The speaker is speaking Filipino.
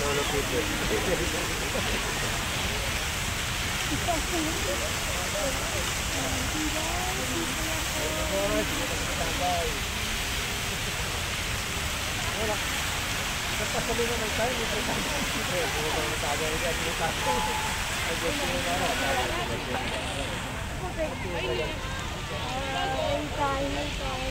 Lolo Peter. Wala. Nagpasabi naman tayo, may presento. Bumabang na tayo, hindi at lukaso. Ay, gusto nyo na ako. Okay.